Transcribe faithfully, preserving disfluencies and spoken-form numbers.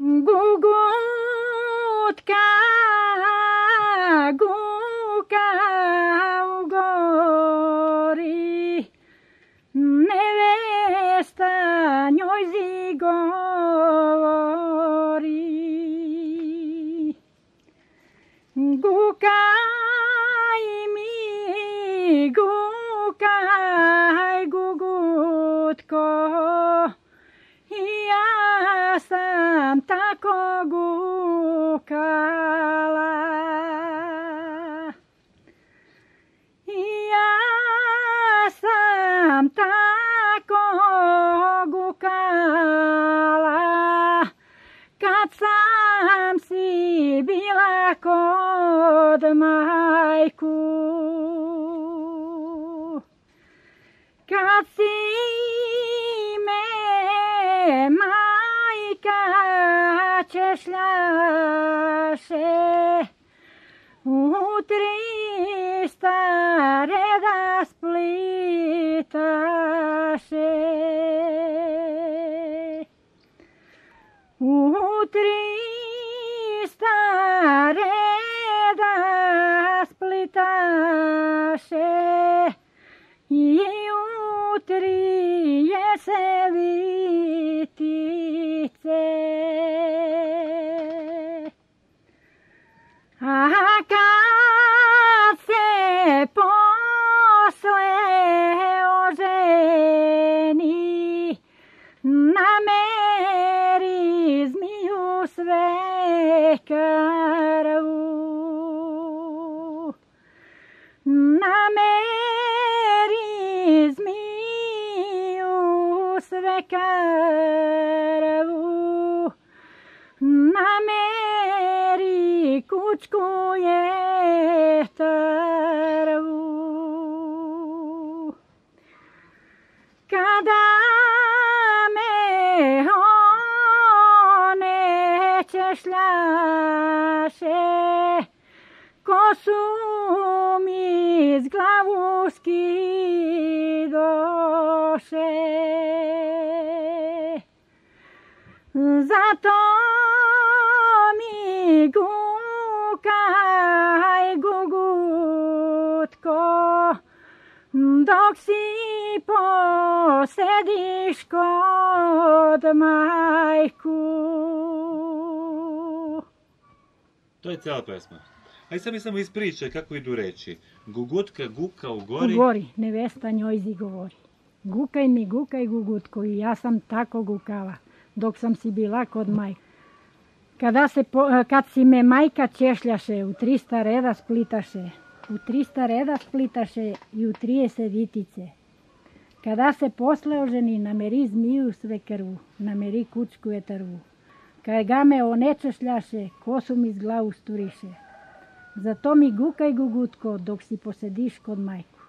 Gugutka, guka u gori, nevesta njoj zigovori. Gukaj mi, gukaj gugutko, ja sam tako gukala. Ja sam tako gukala, kad sam si bila kod majku. Kad si me majka češljaše, u trista reda splitaše. U trista reda splitaše i u tri jesevitice. A kad se posle oženi, nameri zmiju sve krvu. Nameri zmiju sve krvu. Nameri kučku je trvu. Kada me one češljaše, kosu mi z glavu skidoše. Zato mi gukaj gugutko, dok si posediš kod majku. To je cijela pesma. Aj sad mi samo ispričaj kako idu reči. Gugutka guka u gori. U gori, nevesta njoj zigovori. Gukaj mi, gukaj gugutko, i ja sam tako gukala, dok sam si bila kod majke. Kada se, kad si me majka češljaše, u trista reda splitaše, u trista reda splitaše i u trideset vitice. Kada se posle oženi, nameri zmiju sve krvu, nameri kučku je trvu. Kada me one češljaše, kosu mi z glavu sturiše. Zato mi gukaj gugutko, dok si posediš kod majku.